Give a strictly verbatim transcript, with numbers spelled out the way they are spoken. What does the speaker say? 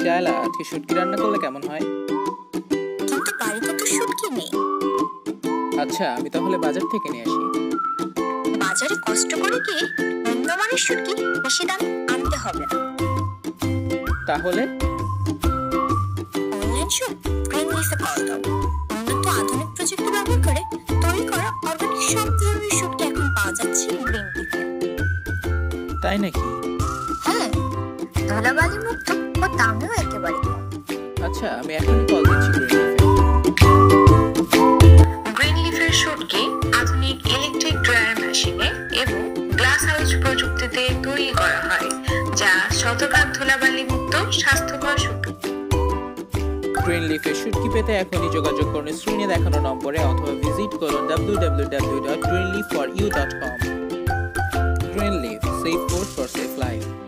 বলছি আয়লা, আজকে শুটকি রান্না করলে কেমন হয়? কিন্তু বাড়িতে তো শুটকি নেই। আচ্ছা, আমি তাহলে বাজার থেকে নিয়ে আসি। বাজারে কষ্ট করে গিয়ে নিম্নমানের শুটকি বেশি দাম আনতে হবে না। তাহলে অনলাইন শপ গ্রিন লিফে কল দাও। উন্নত আধুনিক প্রযুক্তি ব্যবহার করে তৈরি করা অর্গানিক সব ধরনের শুটকি এখন পাওয়া যাচ্ছে গ্রিন লিফে। তাই নাকি? হ্যাঁ, ধুলাবালি মুক্ত ও দামেও একেবারে কম। আচ্ছা, আমি এখনই কল দিচ্ছি গ্রিন লিফে। গ্রিন লিফের শুটকি আধুনিক ইলেকট্রিক ড্রায়ার মেশিনে এবং গ্লাস হাউস প্রযুক্তিতে তৈরি করা হয়, যা শতভাগ ধুলাবালি মুক্ত স্বাস্থ্যকর শুটকি। গ্রিন লিফের শুটকি পেতে এখনই যোগাযোগ করুন স্ক্রিনে দেখানো নম্বরে অথবা ভিজিট করুন W W W dot green leaf for you dot com. Green leaf, safe food for safe life.